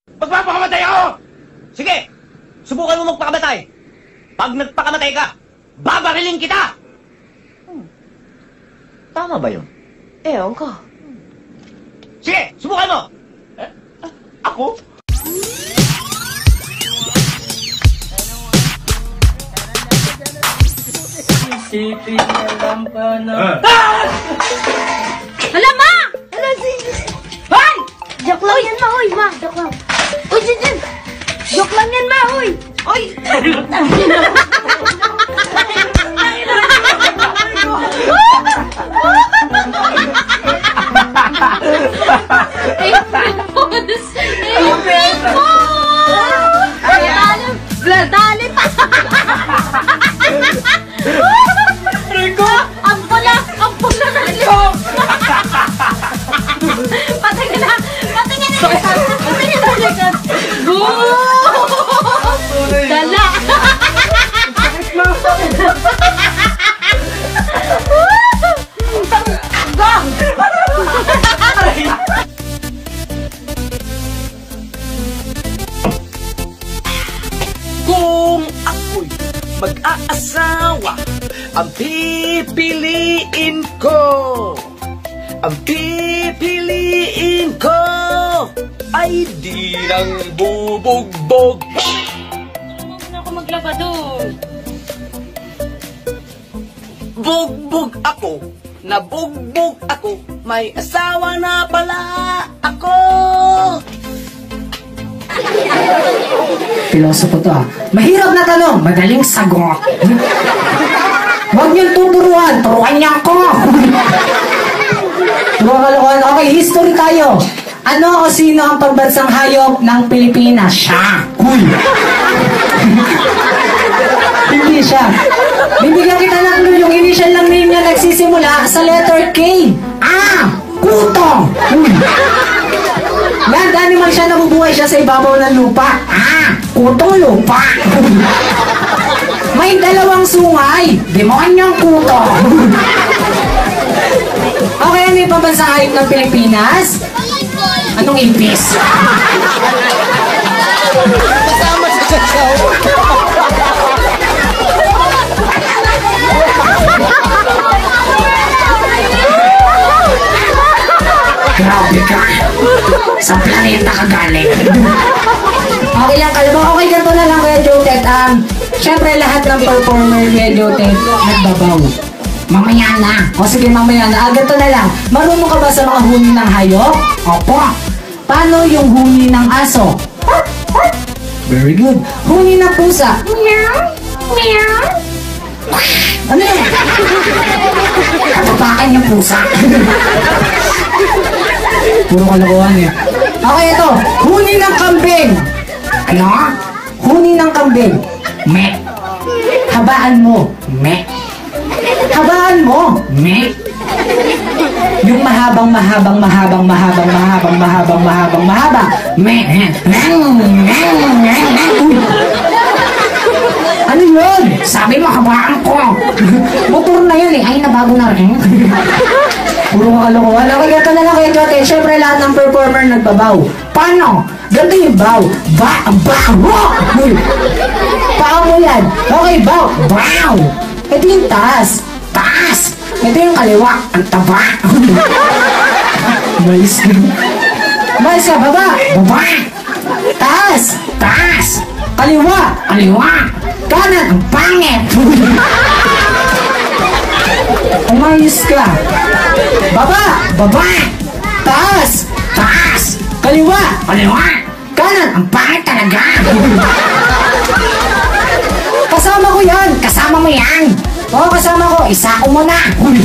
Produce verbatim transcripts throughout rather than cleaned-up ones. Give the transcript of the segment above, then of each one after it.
Magpapakamatay ako! Sige! Subukan mo magpakamatay! Pag nagpakamatay ka, babarilin kita! Hmm. Tama ba yun? Ewan ko. Sige! Subukan mo! Eh, ako? Sipin na lang pa na... Ah! Hala, ma! Hala, si... Hoy! Joke lang yan, ma, hoy, ma. Joke lang. Uy, Jin, Jin! Joke lang yan, ma, hoy! Hoy! April Fool! Dali pa! Rico! Ang pula! Ang pula na liyo! Patingin na! Patingin na! Patingin na likat! Dala! Kung ako'y mag-aasawa, ang pipiliin ko, ang pipiliin ko ay di nang bubugbog. Huwag na ako maglabado. Bugbog ako, nabugbog ako, may asawa na pala ako. Pilosopo to ah. Mahirap na tanong, madaling sagot. Huwag niyong tuturuan, turuan niya ako. Turuan kalokohan. Okay, history tayo. Ano o sino ang pambansang hayop ng Pilipinas? Siya. Cool. Hindi siya. Bibigyan kita ng clue, yung initial lang name niya nagsisimula sa letter K. Ah! Kuto! Cool. Land animal siya, nabubuhay siya sa ibabaw ng lupa. Ah! Kutong lupa. May dalawang sungay. Demonyong kuto. Okay, ano yung pambansang hayop ng Pilipinas? Anong impis? Kasama sa sasaw. Grabe ka. Sa planeta ka galing. Okay lang, kalma. Okay, ganito na lang, Kuya Jotet. Um, Siyempre, lahat ng performer, Kuya Jotet, nagbabaw. Mamaya na. O sige, mamaya na. Ah, ganito na lang. Marunong ka ba sa mga huni ng hayop? Opo. Paano yung huni ng aso? Very good. Huni ng pusa? Meow. Meow. Ano yun? Katapakan yung pusa. Puro kalokohan eh. Okay, ito. Huni ng kambing. Ano? Huni ng kambing. Me. Habaan mo. Me. Habaan mo. Me. Yung mahabang, mahabang, mahabang, mahabang, mahabang, mahabang, mahabang, mahabang. Me. Ano yun? Sabi mo, habaan ko. Motor na yun eh. Ay, nabago na rin. Puro kakalokohan. Okay, ganito na lang kayo, Jote. Siyempre, lahat ng performer nagbabaw. Paano? Ganito yung baw. Ba, ba, wa! Pao mo yan. Okay, baw. Baw! Ito yung taas. Taas! Ito yung kaliwa. Ang taba. Malis ka. Malis ka, baba. Baba. Taas. Taas. Kaliwa. Kaliwa. Kanan. Ang pangit. Umayos ka. Baba! Baba! Taas! Taas! Kaliwa! Kaliwa! Kanan! Ang pangit talaga! Kasama ko yan! Kasama mo yan! Oo, kasama ko! Isa ko mo na!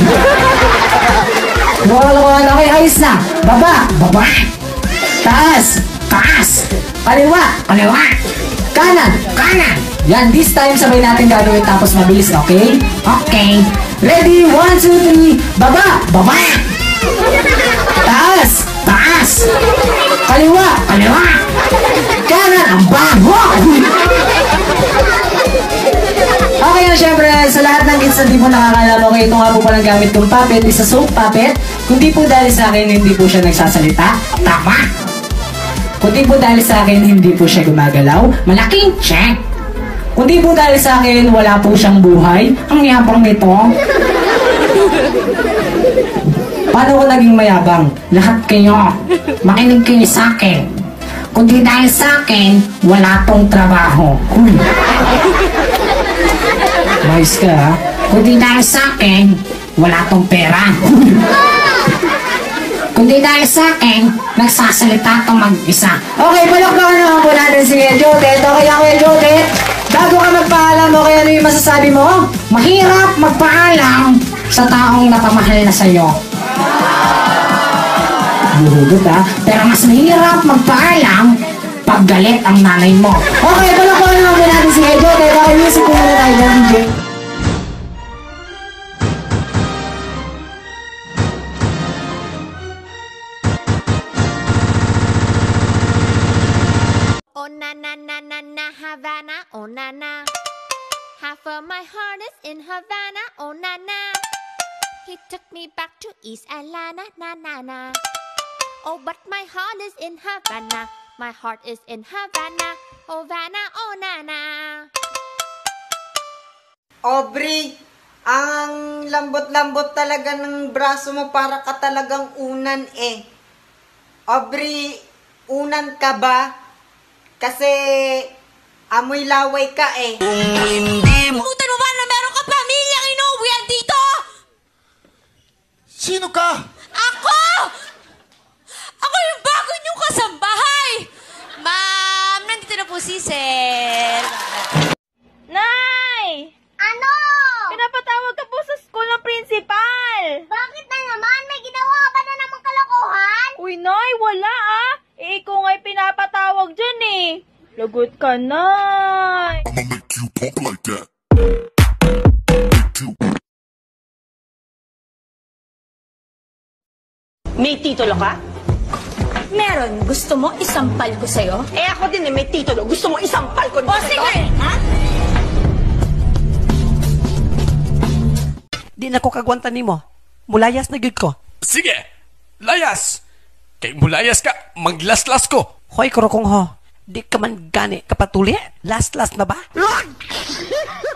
Wala-wala, okay, ayos na! Baba! Baba! Taas! Taas! Kaliwa! Kaliwa! Kanan! Kanan! Yan, this time sabay natin gagawin tapos mabilis, okay? Okay! Ready? One, two, three! Baba! Baba! Taas! Taas! Kaliwa! Kaliwa! Kanan! Ang bago! Okay na, syempre, sa lahat ng kids na di po nakakalam, okay, ito nga po palang gamit kong puppet, isa soap puppet. Kung di po dahil sa akin, hindi po siya nagsasalita. Tama! Kundi po dahil sa akin, hindi po siya gumagalaw. Malaking check. Kundi po dahil sa akin, wala po siyang buhay. Ang yabang nito. Paano ko naging mayabang? Lahat kayo, makinig kayo sa akin. Kundi dahil sa akin, wala tong trabaho. Huy. Mais ka, ha? Kundi dahil sa akin, wala tong pera. Kundi dahil sa akin, nagsasalita tong mag-isa. Okay, palakpakan naman po natin si Kuya Jotet. Okay lang, Kuya Jotet? Bago ka magpaalam, okay, ano yung masasabi mo? Mahirap magpaalam sa taong napamahal na sa'yo. Buhugot, ha? Pero mas mahirap magpaalam pag galit ang nanay mo. Okay, palakpakan naman po natin si Kuya Jotet. Okay, music po muna tayo, D J. Oh na na na na na Havana, oh na na. Half of my heart is in Havana, oh na na. He took me back to East Atlanta, na na na. Oh, but my heart is in Havana, my heart is in Havana, oh Havana, oh na na. Aubrey, ang lambot-lambot talaga ng braso mo, para ka talagang unan eh. Aubrey, unan ka ba? Kasi amoy laway ka eh. Kung hindi mo Putan mo ba na meron ka pamilyang inuwian dito? Sino ka? Ako! Ako yung bago niyong kasambahay! Ma'am, nandito na po si Sir. Nay! Ano? Pinapatawag ka po sa school ng principal. Bakit na naman? May ginawa ka ba na namang kalokohan? Uy, Nay, wala ah. Eh, ikaw nga'y pinapatawag dyan eh. Lagot ka, Nay. I'ma make you talk like that. May titulo ka? Meron. Gusto mo isampal ko sa'yo? Eh ako din eh, may titulo. Gusto mo isampal ko O sige! Ha? Di na ko kagwanta nimo. Mulayas na gyud ko. Sige, layas. Kay mulayas ka, maglaslas ko. Hoy, kurokong ho. Di ka man gani kapatuli? Last-last na ba?